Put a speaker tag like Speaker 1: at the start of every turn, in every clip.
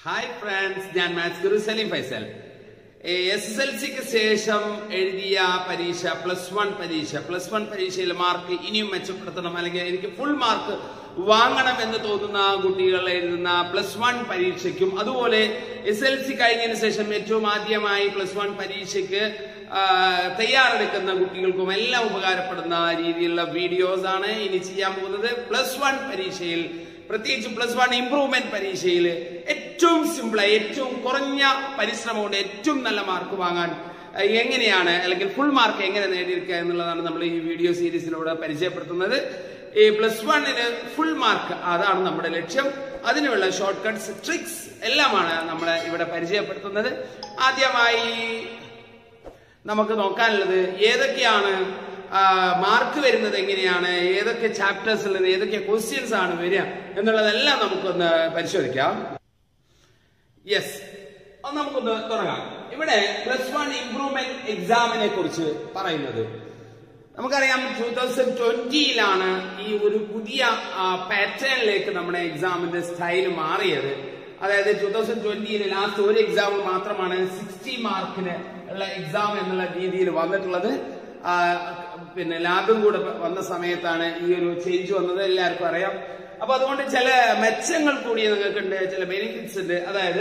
Speaker 1: Hi friends, ഞാൻ maths guru Saleem Faisal. SSLCക്ക് ശേഷം എഴുതിയ പരീക്ഷ പ്ലസ് വൺ പരീക്ഷയിൽ മാർക്ക് ഇനിയും മെച്ചപ്പെടുത്തണം, അല്ലെങ്കിൽ എനിക്ക് ഫുൾ മാർക്ക് വാങ്ങണം എന്ന് തോന്നുന്ന കുട്ടികൾ എഴുതുന്ന +1 പരീക്ഷയ്ക്കും, അതുപോലെ SSLC കഴിഞ്ഞതിന് ശേഷം ഏറ്റവും ആദ്യമായി +1 പരീക്ഷയ്ക്ക് തയ്യാറെടുക്കുന്ന കുട്ടികൾക്കും എല്ലാം ഉപകാരപ്പെടുന്ന രീതിയിലുള്ള വീഡിയോസ് ആണ് ഇനി ചെയ്യാൻ പോകുന്നത്. +1 പരീക്ഷയിൽ, പ്രത്യേകിച്ച് +1 ഇംപ്രൂവ്മെന്റ് പരീക്ഷയിൽ ഏറ്റവും സിമ്പിളായി, ഏറ്റവും കുറഞ്ഞ പരിശ്രമം കൊണ്ട് ഏറ്റവും നല്ല മാർക്ക് വാങ്ങാൻ എങ്ങനെയാണ്, അല്ലെങ്കിൽ ഫുൾ മാർക്ക് എങ്ങനെ നേടിയെടുക്കുക എന്നുള്ളതാണ് നമ്മൾ ഈ വീഡിയോ സീരീസിലൂടെ പരിചയപ്പെടുത്തുന്നത്. ഈ +1ന് ഫുൾ മാർക്ക്, അതാണ് നമ്മുടെ ലക്ഷ്യം. അതിനുള്ള ഷോർട്ട് കട്ട്സ്, ട്രിക്സ് എല്ലാമാണ് നമ്മൾ ഇവിടെ പരിചയപ്പെടുത്തുന്നത്. ആദ്യമായി നമുക്ക് നോക്കാനുള്ളത് ഏതൊക്കെയാണ് മാർക്ക് വരുന്നത്, എങ്ങനെയാണ്, ഏതൊക്കെ ചാപ്റ്റേഴ്സിൽ നിന്ന് ഏതൊക്കെ ക്വസ്റ്റ്യൻസ് ആണ് വരിക എന്നുള്ളതെല്ലാം നമുക്കൊന്ന് പരിശോധിക്കാം. യെസ്, നമുക്കൊന്ന് തുടങ്ങാം. ഇവിടെ +1 ഇംപ്രൂവ്മെന്റ് എക്സാമിനെ കുറിച്ച് പറയുന്നത്, നമുക്കറിയാം 2020ലാണ് ഈ ഒരു പുതിയ പാറ്റേണിലേക്ക് നമ്മുടെ എക്സാമിന്റെ സ്റ്റൈൽ മാറിയത്. അതായത് 2020 ലാസ്റ്റ് ഒരു എക്സാം മാത്രമാണ് 60 മാർക്കിന് ഉള്ള എക്സാം എന്നുള്ള രീതിയിൽ വന്നിട്ടുള്ളത്. പിന്നെ ലാബും കൂടെ വന്ന സമയത്താണ് ഈ ഒരു ചേഞ്ച് വന്നത്, എല്ലാവർക്കും അറിയാം. അപ്പൊ അതുകൊണ്ട് ചില മെച്ചങ്ങൾ കൂടി നിങ്ങൾക്കുണ്ട്, ചില ബെനിഫിറ്റ്സ് ഉണ്ട്. അതായത്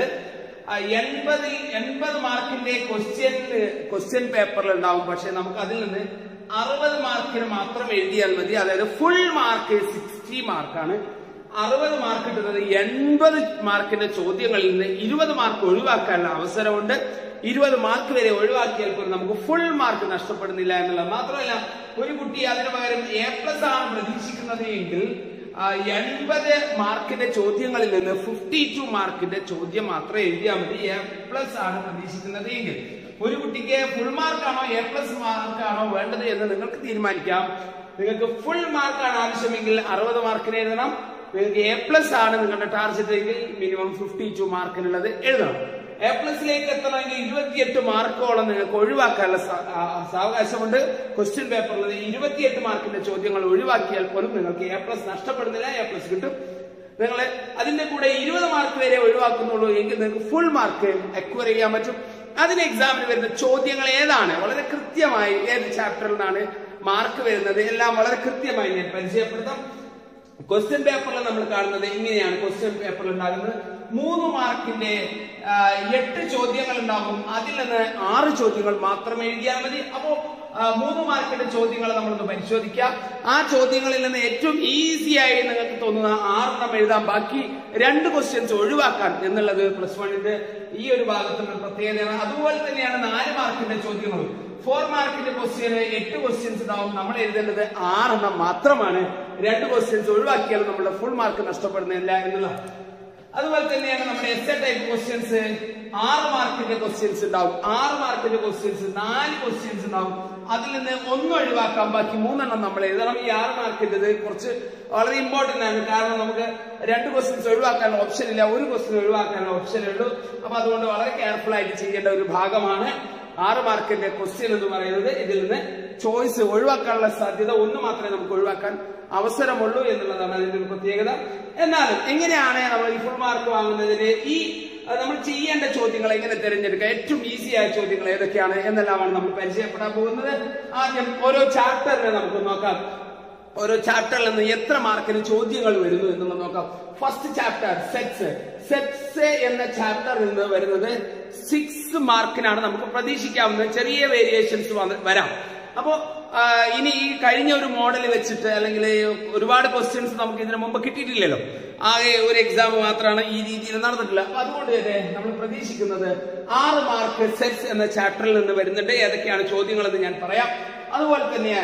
Speaker 1: 80 മാർക്കിന്റെ ക്വസ്റ്റ്യൻ പേപ്പറിൽ ഉണ്ടാവും, പക്ഷെ നമുക്ക് അതിൽ നിന്ന് 60 മാർക്കിന് മാത്രം എഴുതിയാൽ മതി. അതായത് ഫുൾ മാർക്ക് 60 മാർക്കാണ്. 60 മാർക്ക് കിട്ടുന്നത് 80 മാർക്കിന്റെ ചോദ്യങ്ങളിൽ നിന്ന് 20 മാർക്ക് ഒഴിവാക്കാനുള്ള അവസരമുണ്ട്. 20 മാർക്ക് വരെ ഒഴിവാക്കിയാൽ പോലും നമുക്ക് ഫുൾ മാർക്ക് നഷ്ടപ്പെടുന്നില്ല എന്നുള്ളത്. മാത്രമല്ല, ഒരു കുട്ടി അതിനു പകരം A+ ആണ് പ്രതീക്ഷിക്കുന്നത് എങ്കിൽ 80 മാർക്കിന്റെ ചോദ്യങ്ങളിൽ നിന്ന് 52 മാർക്കിന്റെ ചോദ്യം മാത്രം എഴുതിയാൽ മതി. A+ ആണ് പ്രതീക്ഷിക്കുന്നത് എങ്കിൽ ഒരു കുട്ടിക്ക് ഫുൾ മാർക്കാണോ A+ മാർക്കാണോ വേണ്ടത് എന്ന് നിങ്ങൾക്ക് തീരുമാനിക്കാം. നിങ്ങൾക്ക് ഫുൾ മാർക്കാണ് ആവശ്യമെങ്കിൽ 60 മാർക്കിന് എഴുതണം. നിങ്ങൾക്ക് A+ ആണ് നിങ്ങളുടെ ടാർഗറ്റ് എങ്കിൽ മിനിമം 52 മാർക്കിനുള്ളത് എഴുതണം. A+ലേക്ക് എത്തണമെങ്കിൽ 28 മാർക്കോളം നിങ്ങൾക്ക് ഒഴിവാക്കാനുള്ള സാവകാശമുണ്ട്. ക്വസ്റ്റ്യൻ പേപ്പറിൽ 28 മാർക്കിന്റെ ചോദ്യങ്ങൾ ഒഴിവാക്കിയാൽ പോലും നിങ്ങൾക്ക് A+ നഷ്ടപ്പെടുന്നില്ല, A+ കിട്ടും. നിങ്ങൾ അതിന്റെ കൂടെ 20 മാർക്ക് വരെ ഒഴിവാക്കുന്നുള്ളൂ എങ്കിൽ നിങ്ങൾക്ക് ഫുൾ മാർക്ക് അക്വയർ ചെയ്യാൻ പറ്റും. അതിന് എക്സാമിന് വരുന്ന ചോദ്യങ്ങൾ ഏതാണ്, വളരെ കൃത്യമായി ഏത് ചാപ്റ്ററിൽ നിന്നാണ് മാർക്ക് വരുന്നത് എല്ലാം വളരെ കൃത്യമായി ഞാൻ പരിചയപ്പെടുത്താം. ക്വസ്റ്റ്യൻ പേപ്പറിൽ നമ്മൾ കാണുന്നത് ഇങ്ങനെയാണ്. ക്വസ്റ്റ്യൻ പേപ്പറിൽ ഉണ്ടാകുന്നത് 3 മാർക്കിന്റെ 8 ചോദ്യങ്ങൾ ഉണ്ടാകും. അതിൽ നിന്ന് 6 ചോദ്യങ്ങൾ മാത്രം എഴുതിയാൽ മതി. അപ്പോ 3 മാർക്കിന്റെ ചോദ്യങ്ങൾ നമ്മളൊന്ന് പരിശോധിക്കാം. ആ ചോദ്യങ്ങളിൽ നിന്ന് ഏറ്റവും ഈസിയായി നിങ്ങൾക്ക് തോന്നുന്ന 6 എഴുതാൻ, ബാക്കി 2 ക്വസ്റ്റ്യൻസ് ഒഴിവാക്കാൻ എന്നുള്ളത് +1ന്റെ ഈ ഒരു ഭാഗത്തുള്ള പ്രത്യേകതയാണ്. അതുപോലെ തന്നെയാണ് 4 മാർക്കിന്റെ ചോദ്യങ്ങളും. 4 മാർക്കിന്റെ ക്വസ്റ്റ്യന് 8 ക്വസ്റ്റ്യൻസ് ഉണ്ടാവും. നമ്മൾ എഴുതേണ്ടത് 6 മാത്രമാണ്. 2 ക്വസ്റ്റ്യൻസ് ഒഴിവാക്കിയാൽ നമ്മുടെ ഫുൾ മാർക്ക് നഷ്ടപ്പെടുന്നില്ല എന്നുള്ള. അതുപോലെ തന്നെയാണ് നമ്മുടെ എസ്സേ ടൈപ്പ് ക്വസ്റ്റ്യൻസ്. 6 മാർക്കിന്റെ ക്വസ്റ്റ്യൻസ് ഉണ്ടാവും. 6 മാർക്കിന്റെ ക്വസ്റ്റ്യൻസ് 4 ക്വസ്റ്റ്യൻസ് ഉണ്ടാവും. അതിൽ നിന്ന് 1 ഒഴിവാക്കാം, ബാക്കി 3 നമ്മൾ എഴുതണം. ഈ 6 മാർക്കിന്റേത് കുറച്ച് വളരെ ഇമ്പോർട്ടന്റ് ആണ്. കാരണം നമുക്ക് 2 ക്വസ്റ്റ്യൻസ് ഒഴിവാക്കാനുള്ള ഓപ്ഷൻ ഇല്ല, 1 ക്വസ്റ്റ്യൻ ഒഴിവാക്കാനുള്ള ഓപ്ഷനേ ഉള്ളൂ. അപ്പൊ അതുകൊണ്ട് വളരെ കെയർഫുൾ ആയിട്ട് ചെയ്യേണ്ട ഒരു ഭാഗമാണ് 6 മാർക്കിന്റെ ക്വസ്റ്റ്യൻ എന്ന് പറയുന്നത്. ഇതിൽ നിന്ന് ചോയ്സ് ഒഴിവാക്കാനുള്ള സാധ്യത 1 മാത്രമേ നമുക്ക് ഒഴിവാക്കാൻ അവസരമുള്ളൂ എന്നുള്ളതാണ് അതിന്റെ ഒരു പ്രത്യേകത. എന്നാലും എങ്ങനെയാണ് നമ്മൾ ഈ ഫുൾ മാർക്ക് വാങ്ങുന്നതിന് ഈ നമ്മൾ ചെയ്യേണ്ട ചോദ്യങ്ങൾ എങ്ങനെ തിരഞ്ഞെടുക്കുക, ഏറ്റവും ഈസിയായ ചോദ്യങ്ങൾ ഏതൊക്കെയാണ് എന്നെല്ലാമാണ് നമ്മൾ പരിചയപ്പെടാൻ പോകുന്നത്. ആദ്യം ഓരോ ചാപ്റ്ററിനെ നമുക്ക് നോക്കാം. ഓരോ ചാപ്റ്ററിൽ നിന്ന് എത്ര മാർക്കിന് ചോദ്യങ്ങൾ വരുന്നു എന്നുള്ളത് നോക്കാം. ഫസ്റ്റ് ചാപ്റ്റർ സെറ്റ്സ് എന്ന ചാപ്റ്ററിൽ നിന്ന് വരുന്നത് 6 മാർക്കിനാണ് നമുക്ക് പ്രതീക്ഷിക്കാവുന്നത്. ചെറിയ വേരിയേഷൻസ് വരാം. അപ്പോ ഇനി ഈ കഴിഞ്ഞ ഒരു മോഡൽ വെച്ചിട്ട്, അല്ലെങ്കിൽ ഒരുപാട് ക്വസ്റ്റ്യൻസ് നമുക്ക് ഇതിനു മുമ്പ് കിട്ടിയിട്ടില്ലല്ലോ, ആകെ ഒരു എക്സാം മാത്രമാണ് ഈ രീതിയിൽ നടന്നിട്ടില്ല. അപ്പൊ അതുകൊണ്ട് തന്നെ നമ്മൾ പ്രതീക്ഷിക്കുന്നത് 6 മാർക്ക് സെറ്റ്സ് എന്ന ചാപ്റ്ററിൽ നിന്ന് വരുന്നുണ്ട്. ഏതൊക്കെയാണ് ചോദ്യങ്ങൾ എന്ന് ഞാൻ പറയാം. അതുപോലെ തന്നെ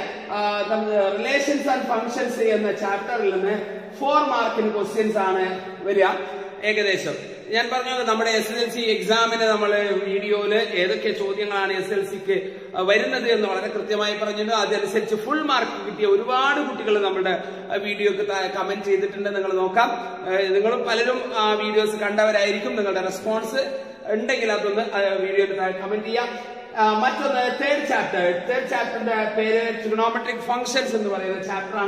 Speaker 1: റിലേഷൻസ് ആൻഡ് ഫങ്ഷൻസ് എന്ന ചാപ്റ്ററിൽ നിന്ന് 4 മാർക്കിന് ക്വസ്റ്റ്യൻസ് ആണ് വരിക ഏകദേശം. ഞാൻ പറഞ്ഞത് നമ്മുടെ SSLC എക്സാമിന് നമ്മൾ വീഡിയോയില് ഏതൊക്കെ ചോദ്യങ്ങളാണ് SSLCക്ക് വരുന്നത് എന്ന് വളരെ കൃത്യമായി പറഞ്ഞിട്ടുണ്ട്. അതനുസരിച്ച് ഫുൾ മാർക്ക് കിട്ടിയ ഒരുപാട് കുട്ടികൾ നമ്മുടെ വീഡിയോക്ക് കമന്റ് ചെയ്തിട്ടുണ്ട്. നിങ്ങൾ നോക്കാം, നിങ്ങളും പലരും ആ വീഡിയോസ് കണ്ടവരായിരിക്കും. നിങ്ങളുടെ റെസ്പോൺസ് ഉണ്ടെങ്കിൽ അതൊന്ന് വീഡിയോയിൽ കമന്റ് ചെയ്യാം. മറ്റൊന്ന് തേർഡ് ചാപ്റ്ററിന്റെ പേര് ട്രിഗണോമെട്രിക് ഫങ്ഷൻസ് എന്ന് പറയുന്ന ചാപ്റ്റർ ആണ്.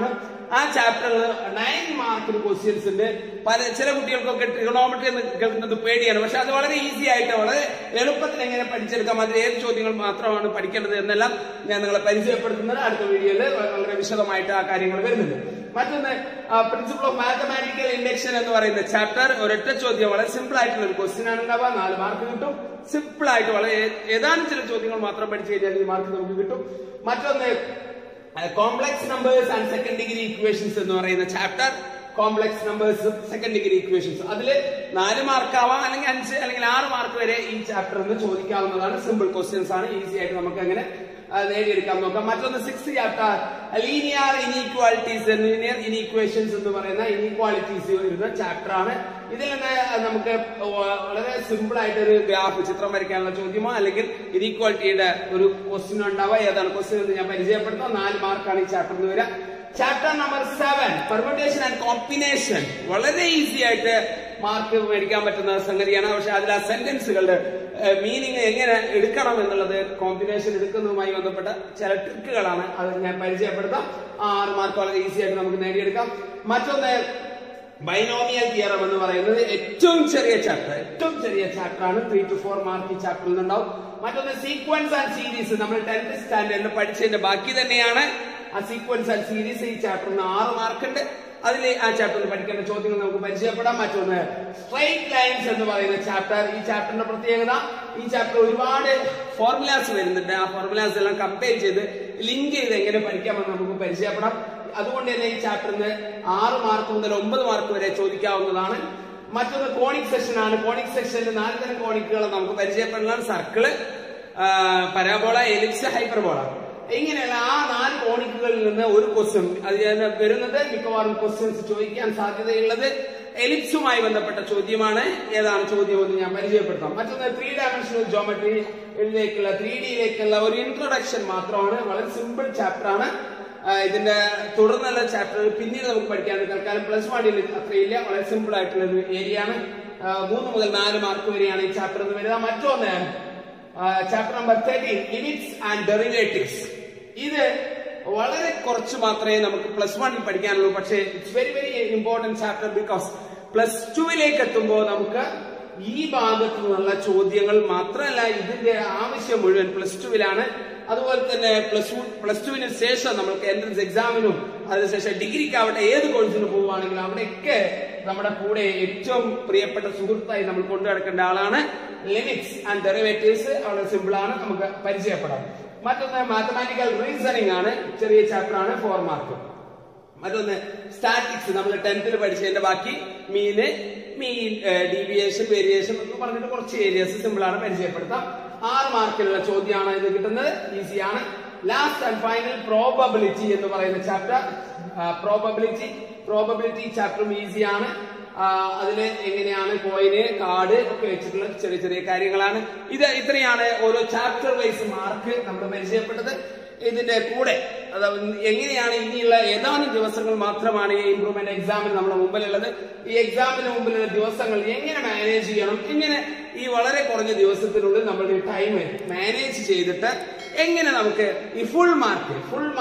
Speaker 1: ആ ചാപ്റ്ററിൽ 9 മാർക്കിന് ക്വസ്റ്റ്യൻസ് ഉണ്ട്. ചില കുട്ടികൾക്കൊക്കെ ട്രിഗണോമെട്രി എന്ന് കേൾക്കുന്നത് പേടിയാണ്, പക്ഷെ അത് വളരെ ഈസി ആയിട്ട് വളരെ എളുപ്പത്തിൽ എങ്ങനെ പഠിച്ചെടുക്കാം, അതിൽ ഏത് ചോദ്യങ്ങൾ മാത്രമാണ് പഠിക്കേണ്ടത് എന്നെല്ലാം ഞാൻ നിങ്ങളെ പരിചയപ്പെടുത്തുന്നത്. അടുത്ത വീഡിയോയിൽ വളരെ വിശദമായിട്ട് ആ കാര്യങ്ങൾ വരുന്നുണ്ട്. മറ്റൊന്ന് പ്രിൻസിപ്പിൾ ഓഫ് മാത്തമാറ്റിക്കൽ ഇൻഡക്ഷൻ എന്ന് പറയുന്ന ചാപ്റ്റർ, ഒരൊറ്റ ചോദ്യം, വളരെ സിമ്പിൾ ആയിട്ടുള്ള ഒരു ക്വസ്റ്റ്യൻ ആണ് ഉണ്ടാവുക. 4 മാർക്ക് കിട്ടും. സിമ്പിൾ ആയിട്ട് വളരെ ഏതാനും ചില ചോദ്യങ്ങൾ മാത്രം പഠിച്ചു കഴിഞ്ഞാൽ ഈ മാർക്ക് നമുക്ക് കിട്ടും. മറ്റൊന്ന് complex numbers and second degree equations എന്ന് പറയുന്ന chapter, complex numbers second degree equations. അതില് 4 മാർക്ക് ആവാം, അല്ലെങ്കിൽ 5 അല്ലെങ്കിൽ 6 മാർക്ക് വരെ ഈ ചാപ്റ്ററിൽ നിന്ന് ചോദിക്കാവുന്നതാണ്. സിമ്പിൾ ക്വസ്റ്റ്യൻസ് ആണ്, ഈസി ആയിട്ട് നമുക്ക് അങ്ങനെ നേടിയെടുക്കാൻ നോക്കാം. മറ്റൊന്ന് 6th chapter linear inequalities, linear inequations എന്ന് പറയുന്ന ഇനീക്വാലിറ്റീസ് വരുന്ന ചാപ്റ്റർ ആണ്. ഇതിൽ നിന്ന് നമുക്ക് വളരെ സിമ്പിൾ ആയിട്ട് ഒരു ഗ്രാഫ്, ചിത്രം വരയ്ക്കാനുള്ള ചോദ്യമോ അല്ലെങ്കിൽ ഇനീക്വാലിറ്റിയുടെ ഒരു ക്വസ്റ്റ്യൻ ഉണ്ടാവുക. ഏതാണ് ക്വസ്റ്റ്യൻ എന്ന് ഞാൻ പരിചയപ്പെടുത്താം. 4 മാർക്കാണ് ഈ ചാപ്റ്ററിൽ വരിക. Chapter number 7 permutation and combination, വളരെ ഈസി ആയിട്ട് മാർക്ക് മേടിക്കാൻ പറ്റുന്ന സംഗതിയാണ്. പക്ഷെ അതിൽ ആ സെന്റൻസുകളുടെ മീനിങ് എങ്ങനെ എടുക്കണം എന്നുള്ളത്, കോമ്പിനേഷൻ എടുക്കുന്നതുമായി ബന്ധപ്പെട്ട ചില ട്രിക്കുകളാണ്. അത് ഞാൻ പരിചയപ്പെടുത്താം. 6 മാർക്ക് വളരെ ഈസി ആയിട്ട് നമുക്ക് നേടിയെടുക്കാം. മറ്റൊന്ന് ബൈനോമിയൽ തിയറം എന്ന് പറയുന്നത് ഏറ്റവും ചെറിയ ചാപ്റ്റർ ആണ്. 3 to 4 മാർക്ക് ഈ ചാപ്റ്ററിൽ നിന്നുണ്ടാവും. മറ്റൊന്ന് സീക്വൻസ് ആൻഡ് സീരീസ്, നമ്മൾ 10th സ്റ്റാൻഡേർഡിൽ പഠിച്ചതിന്റെ ബാക്കി തന്നെയാണ്. ആ സീക്വൻസ് ആൻഡ് സീരീസ് ഈ ചാപ്റ്ററിന് 6 മാർക്ക് ഉണ്ട്. അതിൽ ആ ചാപ്റ്ററിൽ പഠിക്കേണ്ട ചോദ്യങ്ങൾ നമുക്ക് പരിചയപ്പെടാം. മറ്റൊന്ന് സ്ട്രെയിറ്റ് ലൈൻസ് എന്ന് പറയുന്ന ചാപ്റ്റർ, ഈ ചാപ്റ്ററിന്റെ പ്രത്യേകത, ഈ ചാപ്റ്റർ ഒരുപാട് ഫോർമുലാസ് വരുന്നുണ്ട്. ആ ഫോർമുലാസ് എല്ലാം കമ്പയർ ചെയ്ത് ലിങ്ക് ചെയ്ത് എങ്ങനെ പഠിക്കാമെന്ന് നമുക്ക് പരിചയപ്പെടാം. അതുകൊണ്ട് തന്നെ ഈ ചാപ്റ്ററിന് 6 മാർക്ക് മുതൽ 9 മാർക്ക് വരെ ചോദിക്കാവുന്നതാണ്. മറ്റൊന്ന് കോണിക് സെക്ഷൻ ആണ്. കോണിക് സെക്ഷനിൽ 4 തരം കോണിക്കുകൾ നമുക്ക് പരിചയപ്പെടണം. Circle, parabola, ellipse, hyperbola. ഇങ്ങനെയുള്ള ആ 4 കോണിക്കുകളിൽ നിന്ന് ഒരു ക്വസ്റ്റ്യൻ അത് വരുന്നത്. മിക്കവാറും ക്വസ്റ്റ്യൻസ് ചോദിക്കാൻ സാധ്യതയുള്ളത് എലിപ്സുമായി ബന്ധപ്പെട്ട ചോദ്യമാണ്. ഏതാണ് ചോദ്യം എന്ന് ഞാൻ പരിചയപ്പെടുത്താം. മറ്റൊന്ന് 3 ഡയമെൻഷണൽ ജോമെട്രിയിലേക്കുള്ള 3Dയിലേക്കുള്ള ഒരു ഇൻട്രൊഡക്ഷൻ മാത്രമാണ്. വളരെ സിമ്പിൾ ചാപ്റ്റർ ആണ്. ഇതിന്റെ തുടർന്നുള്ള ചാപ്റ്റർ പിന്നീട് നമുക്ക് പഠിക്കാൻ. തൽക്കാലം +1 അത്രയില്ല. വളരെ സിമ്പിൾ ആയിട്ടുള്ള ഒരു ഏരിയ ആണ്. 3 മുതൽ 4 മാർക്ക് വരെയാണ് ഈ ചാപ്റ്റർ എന്ന് വരുന്നത്. മറ്റൊന്ന് chapter number 13 limits and derivatives. ഇത് വളരെ കുറച്ച് മാത്രമേ നമുക്ക് +1 പഠിക്കാനുള്ളൂ. പക്ഷേ it's very very important chapter, because +2 എത്തുമ്പോൾ നമുക്ക് ഈ ഭാഗത്തു നിന്നുള്ള ചോദ്യങ്ങൾ മാത്രമല്ല, ഇതിന്റെ ആവശ്യം മുഴുവൻ +2 അതുപോലെ തന്നെ +2 ശേഷം നമ്മൾക്ക് എൻട്രൻസ് എക്സാമിനും അതിനുശേഷം ഡിഗ്രിക്കാവട്ടെ ഏത് കോഴ്സിന് പോവുകയാണെങ്കിലും അവിടെയൊക്കെ നമ്മുടെ കൂടെ ഏറ്റവും പ്രിയപ്പെട്ട സുഹൃത്തായി നമ്മൾ കൊണ്ടു നടക്കേണ്ട ആളാണ് ലിമിറ്റ്സ് ആൻഡ് ഡെറിവേറ്റീവ്സ്. വളരെ സിമ്പിൾ ആണ്, നമുക്ക് പരിചയപ്പെടാം. മറ്റൊന്ന് മാത്തമാറ്റിക്കൽ റീസണിംഗ് ആണ്, ചെറിയ ചാപ്റ്റർ ആണ്, 4 മാർക്ക്. മറ്റൊന്ന് സ്റ്റാറ്റിക്സ്, നമ്മൾ 10th പഠിച്ചതിന്റെ ബാക്കി മീൻ, ഡീവിയേഷൻ, വേരിയേഷൻ എന്ന് പറഞ്ഞിട്ട് കുറച്ച് ഏരിയസ് സിമ്പിൾ ആണ്, പരിചയപ്പെടുത്താം. 6 മാർക്കിലുള്ള ചോദ്യമാണ് ഇത് കിട്ടുന്നത്, ഈസിയാണ്. ലാസ്റ്റ് ആൻഡ് ഫൈനൽ പ്രോബബിലിറ്റി എന്ന് പറയുന്ന ചാപ്റ്റർ, പ്രോബബിലിറ്റി ചാപ്റ്ററും ഈസിയാണ്. അതില് എങ്ങനെയാണ് കോയിന്, കാർഡ് ഒക്കെ വെച്ചിട്ടുള്ള ചെറിയ ചെറിയ കാര്യങ്ങളാണ്. ഇത്രയാണ് ഓരോ ചാപ്റ്റർ വൈസ് മാർക്ക് നമ്മൾ പരിചയപ്പെട്ടത്. ഇതിന്റെ കൂടെ എങ്ങനെയാണ് ഇനിയുള്ള ഏതാനും ദിവസങ്ങൾ മാത്രമാണ് ഈ ഇംപ്രൂവ്മെന്റ് എക്സാമിന് നമ്മുടെ മുമ്പിലുള്ളത്. ഈ എക്സാമിന് മുമ്പിലുള്ള ദിവസങ്ങൾ എങ്ങനെ മാനേജ് ചെയ്യണം, എങ്ങനെ ഈ വളരെ കുറഞ്ഞ ദിവസത്തിനുള്ളിൽ നമ്മളുടെ ടൈം മാനേജ് ചെയ്തിട്ട് എങ്ങനെ നമുക്ക് ഈ ഫുൾ മാർക്ക്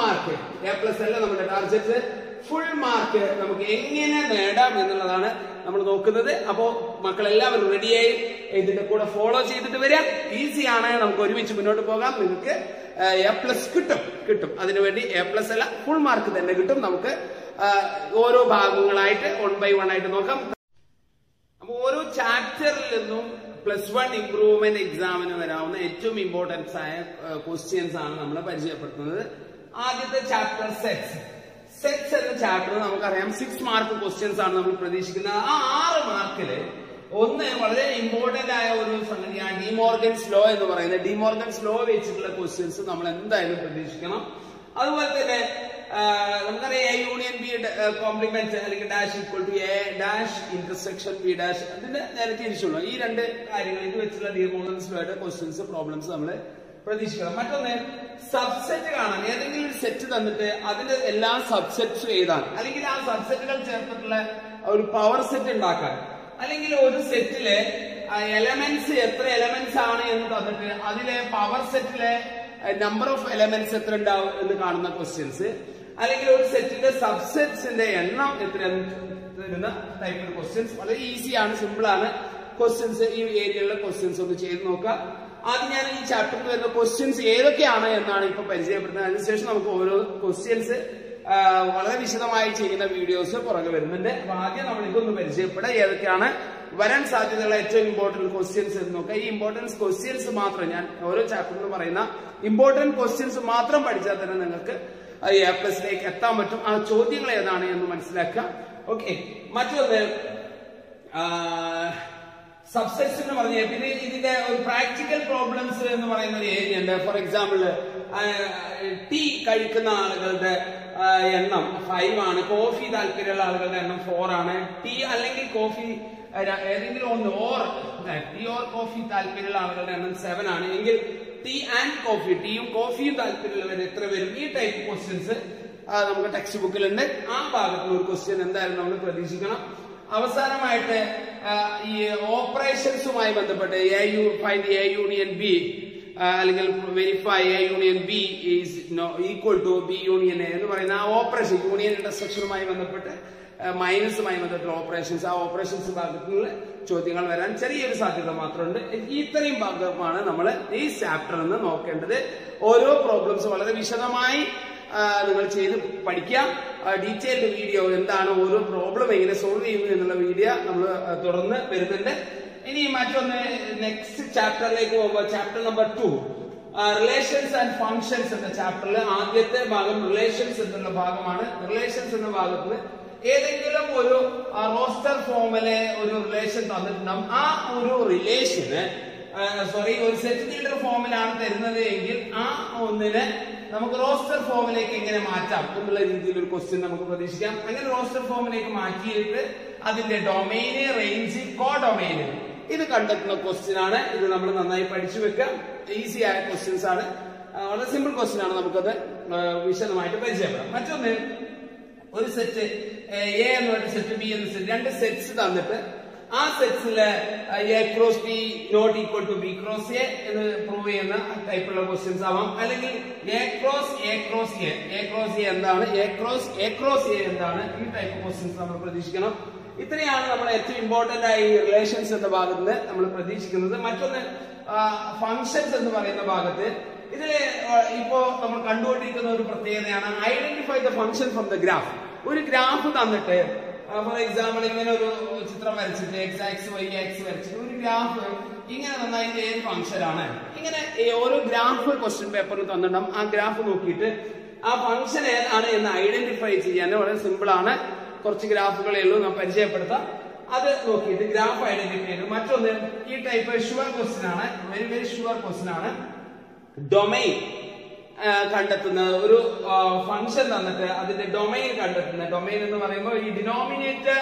Speaker 1: A+ അല്ല നമ്മുടെ ടാർഗറ്റ്, ഫുൾ മാർക്ക് നമുക്ക് എങ്ങനെ നേടാം എന്നുള്ളതാണ് നമ്മൾ നോക്കുന്നത്. അപ്പോ മക്കളെല്ലാവരും റെഡിയായി ഇതിന്റെ കൂടെ ഫോളോ ചെയ്തിട്ട് വരാം. ഈസിയാണ്, നമുക്ക് ഒരുമിച്ച് മുന്നോട്ട് പോകാം. നിങ്ങൾക്ക് A+ കിട്ടും. അതിനുവേണ്ടി A+ അല്ല, ഫുൾ മാർക്ക് തന്നെ കിട്ടും. നമുക്ക് ഓരോ ഭാഗങ്ങളായിട്ട് 1 by 1 ആയിട്ട് നോക്കാം. അപ്പൊ ഓരോ ചാപ്റ്ററിൽ നിന്നും +1 ഇംപ്രൂവ്മെന്റ് എക്സാമിന് വരാവുന്ന ഏറ്റവും ഇമ്പോർട്ടൻസ് ആയ ക്വസ്റ്റ്യൻസ് ആണ് നമ്മൾ പരിചയപ്പെടുത്തുന്നത്. ആദ്യത്തെ ചാപ്റ്റർ സെറ്റ്സ് എന്ന ചാപ്റ്റർ നമുക്കറിയാം 6 മാർക്ക് ക്വസ്റ്റ്യൻസ് ആണ് നമ്മൾ പ്രതീക്ഷിക്കുന്നത്. ആ 6 മാർക്കില് ഒന്ന് വളരെ ഇമ്പോർട്ടന്റ് ആയ ഒരു സംഗതിയാണ് ഡിമോർഗൻസ് ലോ എന്ന് പറയുന്നത്. ഡിമോർഗൻസ് ലോ വെച്ചിട്ടുള്ള ക്വസ്റ്റ്യൻസ് നമ്മൾ എന്തായാലും പ്രതീക്ഷിക്കണം. അതുപോലെ തന്നെ നമുക്കറിയാം യൂണിയൻ ബി കോംപ്ലിമെന്റ് അല്ലെങ്കിൽ dash equal to A dash intersection B dash, അതിന്റെ നേരെ തിരിച്ചുള്ളൂ. ഈ 2 കാര്യങ്ങൾ ഇത് വെച്ചുള്ള ഡിമോർഗൻസ് ലോയുടെ ക്വസ്റ്റ്യൻസ് പ്രോബ്ലംസ് നമ്മൾ പ്രതീക്ഷിക്കണം. മറ്റൊന്ന് സബ്സെറ്റ് കാണാൻ, ഏതെങ്കിലും ഒരു സെറ്റ് തന്നിട്ട് അതിന്റെ എല്ലാ സബ്സെറ്റ്സും എഴുതാൻ, അല്ലെങ്കിൽ ആ സബ്സെറ്റുകൾ ചേർത്തിട്ടുള്ള ഒരു പവർ സെറ്റ് ഉണ്ടാക്കാൻ, അല്ലെങ്കിൽ ഒരു സെറ്റിലെ എലമെന്റ്സ് എത്ര എലമെന്റ്സ് ആണ് എന്ന് തന്നിട്ട് അതിലെ പവർ സെറ്റിലെ നമ്പർ ഓഫ് എലമെന്റ്സ് എത്ര ഉണ്ടാവും എന്ന് കാണുന്ന ക്വസ്റ്റ്യൻസ്, അല്ലെങ്കിൽ ഒരു സെറ്റിന്റെ സബ്സെറ്റ്സിന്റെ എണ്ണം എത്രയാണെന്ന് തരുന്ന ടൈപ്പ് ക്വസ്റ്റ്യൻസ്. വളരെ ഈസിയാണ്, സിമ്പിൾ ആണ് ക്വസ്റ്റ്യൻസ്. ഈ ഏരിയയിലുള്ള ക്വസ്റ്റ്യൻസ് ഒന്ന് ചെയ്ത് നോക്കുക. ആദ്യം ഞാൻ ഈ ചാപ്റ്ററിൽ വരുന്ന ക്വസ്റ്റ്യൻസ് ഏതൊക്കെയാണ് എന്നാണ് ഇപ്പൊ പരിചയപ്പെടുന്നത്. അതിനുശേഷം നമുക്ക് ഓരോ ക്വസ്റ്റ്യൻസ് വളരെ വിശദമായി ചെയ്യുന്ന വീഡിയോസ് പുറകെ വരുന്നുണ്ട്. അപ്പൊ ആദ്യം നമ്മൾ ഇതൊന്ന് പരിചയപ്പെടാം. ഏതൊക്കെയാണ് വരാൻ സാധ്യതയുള്ള ഏറ്റവും ഇമ്പോർട്ടന്റ് ക്വസ്റ്റ്യൻസ് എന്ന് നോക്കാം. ഈ ഇമ്പോർട്ടൻസ് ക്വസ്റ്റ്യൻസ് മാത്രം, ഞാൻ ഓരോ ചാപ്റ്ററിലും പറയുന്ന ഇമ്പോർട്ടന്റ് ക്വസ്റ്റ്യൻസ് മാത്രം പഠിച്ചാൽ തന്നെ നിങ്ങൾക്ക് A+ലേക്ക് എത്താൻ പറ്റും. ആ ചോദ്യങ്ങൾ ഏതാണ് എന്ന് മനസ്സിലാക്കുക. ഓക്കെ, മറ്റൊന്ന് സബ്സെറ്റ്സ് എന്ന് പറഞ്ഞാൽ പിന്നെ ഇതിന്റെ ഒരു പ്രാക്ടിക്കൽ പ്രോബ്ലംസ് എന്ന് പറയുന്ന ഒരു ഏരിയ ഉണ്ട്. ഫോർ എക്സാമ്പിൾ ടീ കഴിക്കുന്ന ആളുകളുടെ എണ്ണം 5 ആണ്. കോഫി താല്പര്യമുള്ള ആളുകളുടെ എണ്ണം 4 ആണ്. ടീ അല്ലെങ്കിൽ കോഫി ഏതെങ്കിലും ഒന്ന് ടീ ഓർ കോഫി താല്പര്യമുള്ള ആളുകളുടെ എണ്ണം 7 ആണ്. എങ്കിൽ ടീ ആൻഡ് കോഫി, ടീയും കോഫിയും താല്പര്യമുള്ളവർ എത്ര വരും? ഈ ടൈപ്പ് ക്വസ്റ്റ്യൻസ് നമുക്ക് ടെക്സ്റ്റ് ബുക്കിലുണ്ട്. ആ ഭാഗത്തുള്ള ഒരു ക്വസ്റ്റ്യൻ എന്തായാലും നമ്മൾ പ്രതീക്ഷിക്കണം. അവസാനമായിട്ട് ഈ ഓപ്പറേഷൻസുമായി ബന്ധപ്പെട്ട് ഫൈൻഡ് എ യൂണിയൻ ബി അല്ലെങ്കിൽ verify A union B is equal to B union A എന്ന് പറയുന്ന ആ ഓപ്പറേഷൻ, യൂണിയൻ ഇന്റർസെക്ഷനുമായി ബന്ധപ്പെട്ട് മൈനസുമായി ബന്ധപ്പെട്ട ഓപ്പറേഷൻസ്, ആ ഓപ്പറേഷൻസ് ഭാഗത്തുള്ള ചോദ്യങ്ങൾ വരാൻ ചെറിയൊരു സാധ്യത മാത്രമുണ്ട്. ഇത്രയും ഭാഗമാണ് നമ്മൾ ഈ ചാപ്റ്ററിൽ നിന്ന് നോക്കേണ്ടത്. ഓരോ പ്രോബ്ലംസ് വളരെ വിശദമായി നിങ്ങൾ ചെയ്ത് പഠിക്കാം. ഡീറ്റെയിൽഡ് വീഡിയോ എന്താണ് ഓരോ പ്രോബ്ലം എങ്ങനെ സോൾവ് ചെയ്യുന്നു എന്നുള്ള വീഡിയോ നമ്മൾ തുടർന്ന് വരുന്നുണ്ട്. ഇനി മറ്റൊന്ന് നെക്സ്റ്റ് ചാപ്റ്ററിലേക്ക് പോകുമ്പോൾ chapter number 2 relations and functions എന്ന ചാപ്റ്ററിൽ ആദ്യത്തെ ഭാഗം റിലേഷൻസ് എന്നുള്ള ഭാഗമാണ്. റിലേഷൻസ് എന്ന ഭാഗത്ത് ഏതെങ്കിലും ഒരു റോസ്റ്റർ ഫോമിലെ ഒരു റിലേഷൻ തന്നിട്ടുണ്ടാവും. ആ ഒരു റിലേഷന് ഒരു സെറ്റ് ലീഡർ ഫോമിലാണ് തരുന്നത് എങ്കിൽ ആ ഒന്നിനെ നമുക്ക് റോസ്റ്റർ ഫോമിലേക്ക് എങ്ങനെ മാറ്റാം എന്നുള്ള രീതിയിൽ ഒരു ക്വസ്റ്റ്യൻ നമുക്ക് പ്രതീക്ഷിക്കാം. അങ്ങനെ റോസ്റ്റർ ഫോമിലേക്ക് മാറ്റിയിട്ട് അതിന്റെ ഡൊമൈന്, റേഞ്ച്, കോഡൊമൈന് ഇത് കണ്ടെത്തുന്ന ക്വസ്റ്റ്യൻ ആണ്. ഇത് നമ്മൾ നന്നായി പഠിച്ചു വെക്കാം. ഈസി ആയ ക്വസ്റ്റ്യൻസ് ആണ്, വളരെ സിമ്പിൾ ക്വസ്റ്റ്യൻ ആണ്. നമുക്കത് വിശദമായിട്ട് പരിചയപ്പെടാം. മറ്റൊന്ന്, ഒരു സെറ്റ് എ എന്ന് പറഞ്ഞ സെറ്റ് ബി എന്ന സെറ്റ്, രണ്ട് സെറ്റ്സ് തന്നിട്ട് ആ സെറ്റ്സിലെ A cross B not equal to B cross A എന്ന് പ്രൂവ് ചെയ്യുന്ന ടൈപ്പുള്ള ക്വസ്റ്റ്യൻസ് ആവാം. അല്ലെങ്കിൽ A cross A cross A, A cross A എന്താണ്, എ ക്രോസ് എ എന്താണ്, ഈ ടൈപ്പ് ക്വസ്റ്റ്യൻസ് നമ്മൾ പ്രതീക്ഷിക്കണം. ഇത്രയാണ് നമ്മൾ ഏറ്റവും ഇമ്പോർട്ടന്റ് ആയി റിലേഷൻസ് എന്ന ഭാഗത്ത് നിന്ന് നമ്മൾ പ്രതീക്ഷിക്കുന്നത്. മറ്റൊന്ന് ഫങ്ഷൻസ് എന്ന് പറയുന്ന ഭാഗത്ത് ഇതില് ഇപ്പോ നമ്മൾ കണ്ടുകൊണ്ടിരിക്കുന്ന ഒരു പ്രത്യേകതയാണ് identify the function from the graph. ഒരു ഗ്രാഫ് തന്നിട്ട് ഫോർ എക്സാമ്പിൾ ഇങ്ങനെ ഒരു ചിത്രം വരച്ചിട്ട് എക്സ് ആക്സ് വൈ ആക്സ് വരച്ചിട്ട് ഒരു ഗ്രാഫ് ഇങ്ങനെ തന്നാൽ ഇത് ഏത് ഫംഗ്ഷൻ ആണ്, ഇങ്ങനെ ഓരോ ഗ്രാഫ് ക്വസ്റ്റ്യൻ പേപ്പറിൽ തന്നിട്ടുണ്ടാവും. ആ ഗ്രാഫ് നോക്കിയിട്ട് ആ ഫംഗ്ഷൻ ഏതാണ് എന്ന് ഐഡന്റിഫൈ ചെയ്യാൻ വളരെ സിമ്പിൾ ആണ്. കുറച്ച് ഗ്രാഫുകളേ ഉള്ളൂ, നാം പരിചയപ്പെടുത്താം. അത് നോക്കിയിട്ട് ഗ്രാഫ് ഐഡന്റിഫൈ ചെയ്തു. മറ്റൊന്ന്, ഈ ടൈപ്പ് ഷുവർ ക്വസ്റ്റ്യൻ ആണ്, വെരി വെരി ഷുവർ ക്വസ്റ്റ്യൻ ആണ്. ഡൊമൈൻ കണ്ടെത്തുന്ന ഒരു ഫംഗ്ഷൻ തന്നിട്ട് അതിന്റെ ഡൊമൈൻ കണ്ടെത്തുന്ന, ഡൊമൈൻ എന്ന് പറയുമ്പോൾ ഈ ഡിനോമിനേറ്റർ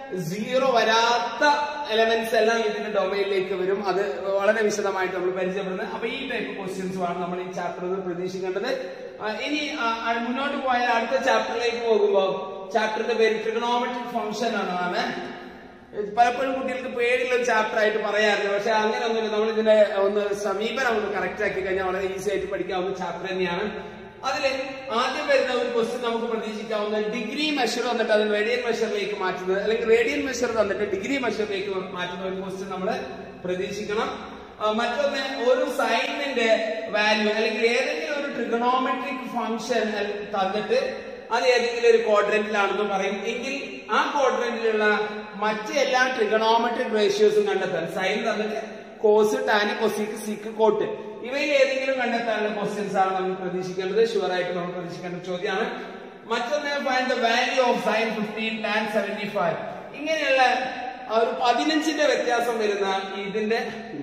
Speaker 1: 0 വരാത്ത എലമെന്റ്സ് എല്ലാം ഇതിന്റെ ഡൊമൈനിലേക്ക് വരും. അത് വളരെ വിശദമായിട്ട് നമ്മൾ പരിചയപ്പെടുന്നത്. അപ്പൊ ഈ ടൈപ്പ് ക്വസ്റ്റ്യൻസ് ആണ് നമ്മൾ ഈ ചാപ്റ്ററിൽ പ്രതീക്ഷിക്കേണ്ടത്. ഇനി മുന്നോട്ട് പോയാൽ അടുത്ത ചാപ്റ്ററിലേക്ക് പോകുമ്പോൾ ചാപ്റ്ററിന്റെ പേര് ട്രിഗണോമെട്രിക് ഫംഗ്ഷൻ ആണ്. പലപ്പോഴും കുട്ടികൾക്ക് പേടിയുള്ള ഒരു ചാപ്റ്റർ ആയിട്ട് പറയാറില്ല, പക്ഷെ അങ്ങനെ ഒന്നുമില്ല. നമ്മൾ ഇതിന്റെ ഒന്ന് സമീപനം ഒന്ന് കറക്റ്റ് ആക്കി കഴിഞ്ഞാൽ വളരെ ഈസി ആയിട്ട് പഠിക്കാവുന്ന ചാപ്റ്റർ തന്നെയാണ്. അതില് ആദ്യം വരുന്ന ഒരു ക്വസ്റ്റ്യൻ നമുക്ക് പ്രതീക്ഷിക്കാവുന്ന ഡിഗ്രി മെഷർ തന്നിട്ട് അതിന് റേഡിയൻ മെഷറിലേക്ക് മാറ്റുന്നത്, അല്ലെങ്കിൽ റേഡിയൻ മെഷർ തന്നിട്ട് ഡിഗ്രി മെഷറിലേക്ക് മാറ്റുന്ന ഒരു ക്വസ്റ്റ്യൻ നമ്മൾ പ്രതീക്ഷിക്കണം. മറ്റൊന്ന്, ഒരു സൈനിന്റെ വാല്യൂ അല്ലെങ്കിൽ ഏതെങ്കിലും ഒരു ട്രിഗണോമെട്രിക് ഫംഗ്ഷൻ തന്നിട്ട് അത് ഏതെങ്കിലും ഒരു ക്വാഡ്രന്റിലാണെന്ന് പറയും എങ്കിൽ ആ ക്വാഡ്രന്റിലുള്ള മറ്റെല്ലാ ട്രിഗണോമെട്രിക് റേഷ്യോസും കണ്ടെത്താൻ, സൈൻ തന്നിട്ട് cos, tan, cosec, sec, cot ഇവയിൽ ഏതെങ്കിലും കണ്ടെത്താനുള്ള ക്വസ്റ്റ്യൻസ് ആണ് നമ്മൾ പ്രതീക്ഷിക്കേണ്ടത്. ഷുവർ ആയിട്ട് നമ്മൾ പ്രതീക്ഷിക്കേണ്ട ചോദ്യമാണ്. മറ്റൊന്ന്, find the value of sine 15 tan 75. ഇങ്ങനെയുള്ള ഒരു 15ന്റെ വ്യത്യാസം വരുന്ന ഇതിന്റെ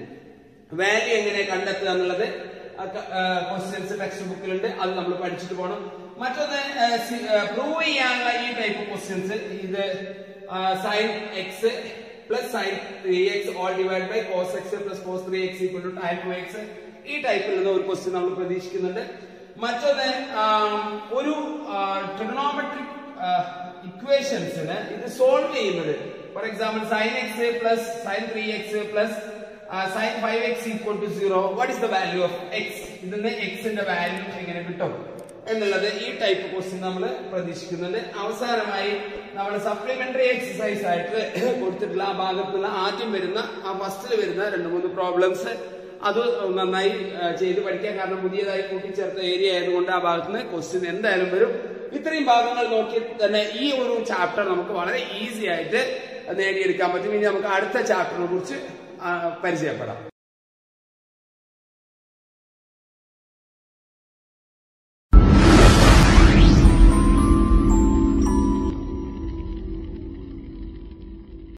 Speaker 1: വാല്യൂ എങ്ങനെ കണ്ടെത്തുക എന്നുള്ളത് ക്വസ്റ്റ്യൻസ് ടെക്സ്റ്റ് ബുക്കിലുണ്ട്. അത് നമ്മൾ പഠിച്ചിട്ട് പോകണം. മറ്റൊന്ന്, പ്രൂവ് ചെയ്യാനുള്ള ഈ ടൈപ്പ് ക്വസ്റ്റ്യൻസ്, ഇത് sine x plus sine 3x all divide by cos x plus cos 3x equal to tan 2x, ഈ ടൈപ്പിലുള്ള ഒരു ക്വസ്റ്റ്യൻ നമ്മൾ പ്രതീക്ഷിക്കുന്നുണ്ട്. മറ്റൊന്ന്, ഒരു ട്രിഗണോമെട്രിക് ഇക്വേഷൻസിന് ഇത് സോൾവ് ചെയ്യുന്നത്, for example sine x plus sine 3x plus sine 5x equal to 0, what is the value of x? ഇതിന് എക്സിന്റെ വാല്യൂ എങ്ങനെ കിട്ടും? എന്നുള്ളത് ഈ ടൈപ്പ് ക്വസ്റ്റ്യൻ നമ്മൾ പ്രതീക്ഷിക്കുന്നുണ്ട്. അവസാനമായി നമ്മൾ സപ്ലിമെന്ററി എക്സസൈസ് ആയിട്ട് കൊടുത്തിട്ടുള്ള ആ ഭാഗത്തുള്ള ആദ്യം വരുന്ന ആ ഫസ്റ്റിൽ വരുന്ന 2-3 പ്രോബ്ലംസ് അത് നന്നായി ചെയ്ത് പഠിക്കാൻ, കാരണം പുതിയതായി കൂട്ടിച്ചേർത്ത ഏരിയ ആയതുകൊണ്ട് ആ ഭാഗത്ത് നിന്ന് ക്വസ്റ്റ്യൻ എന്തായാലും വരും. ഇത്രയും ഭാഗങ്ങൾ നോക്കി തന്നെ ഈ ഒരു ചാപ്റ്റർ നമുക്ക് വളരെ ഈസി ആയിട്ട് നേടിയെടുക്കാൻ പറ്റും. ഇനി നമുക്ക് അടുത്ത ചാപ്റ്ററിനെ കുറിച്ച് പരിചയപ്പെടാം.